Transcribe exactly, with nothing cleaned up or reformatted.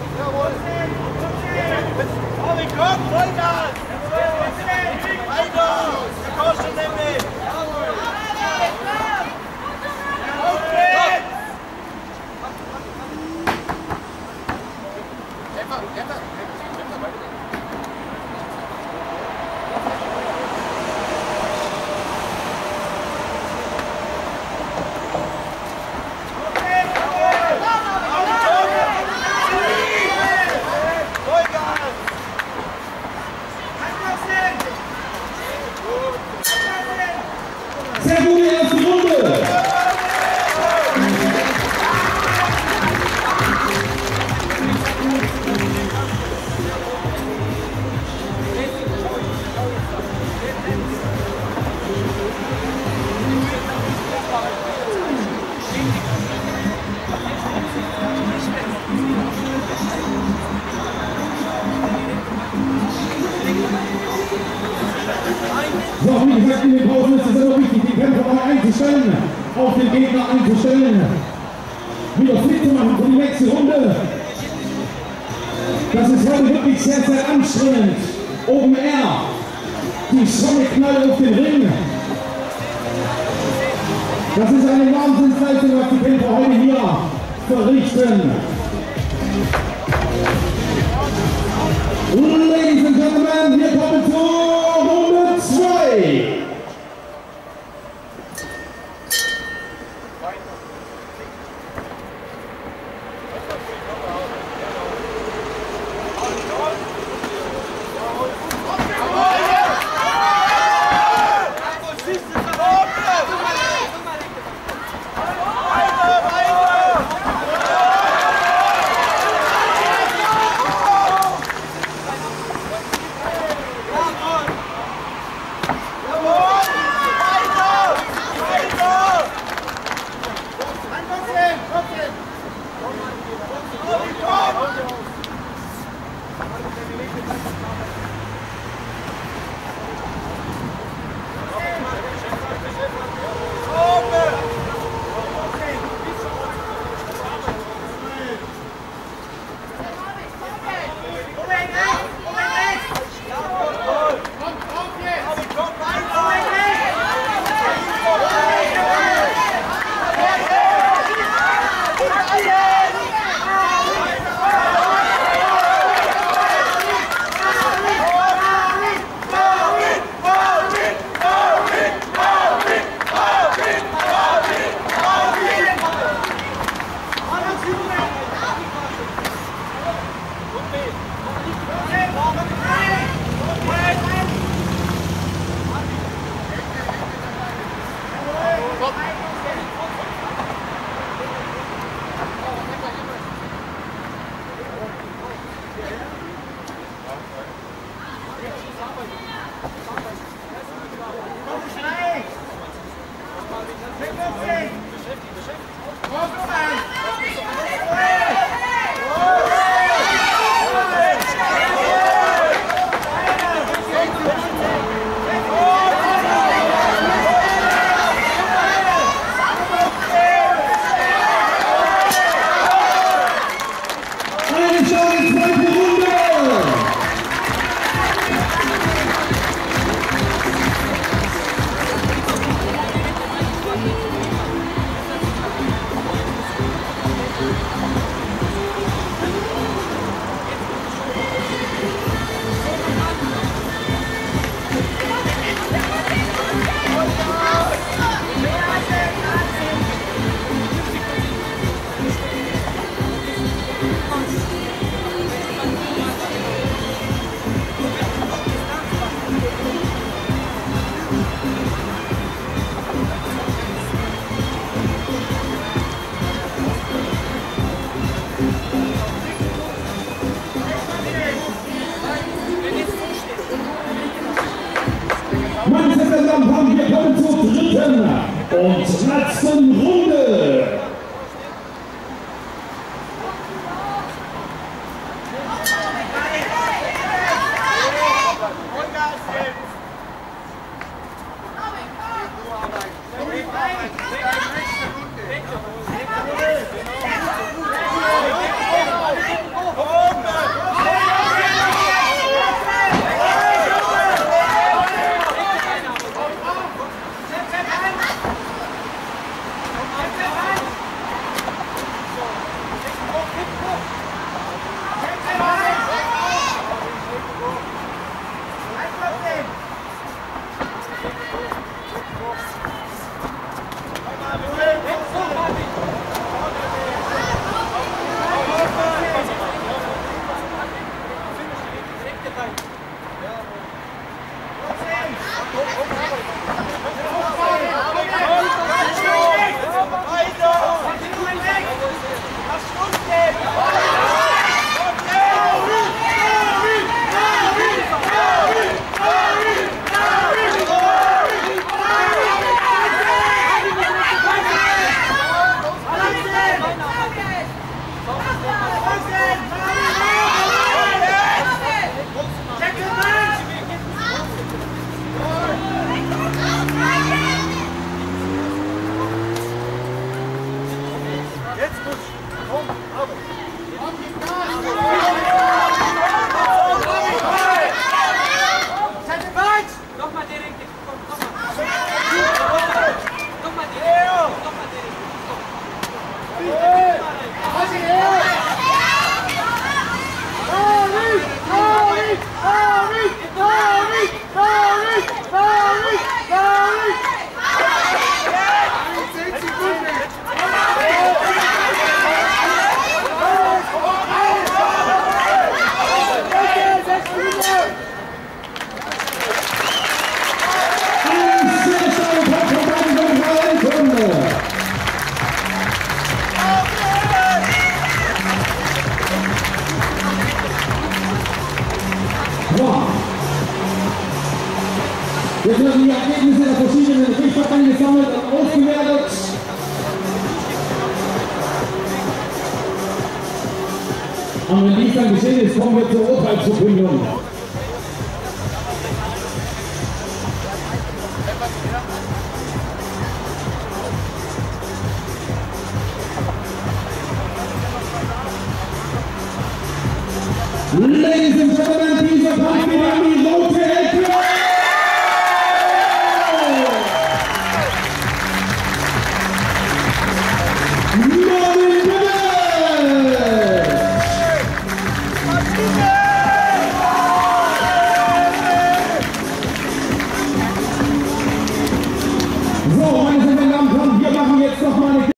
Sehr gute erste Runde. So, wie gesagt, in den Pausen ist es immer wichtig, die Kämpfer mal einzustellen, auf den Gegner einzustellen, wieder fit zu machen für die nächste Runde. Das ist heute wirklich sehr, sehr anstrengend. Open Air, die Sonne knallt auf den Ring. Das ist eine Wahnsinnsleistung, was die Kämpfer heute hier verrichten. Ladies and Gentlemen, wir kommen zur Runde zwei. Wir kommen zur dritten und letzten Runde. Oh! war. Jetzt werden die Ergebnisse der verschiedenen Richter eingesammelt und ausgewertet. Und wenn dies dann geschehen ist, kommen wir zur Urteilsverkündung. Ladies and Gentlemen, dieser Kampf geht an die rote Ecke! So, meine Damen und Herren, wir machen jetzt noch mal eine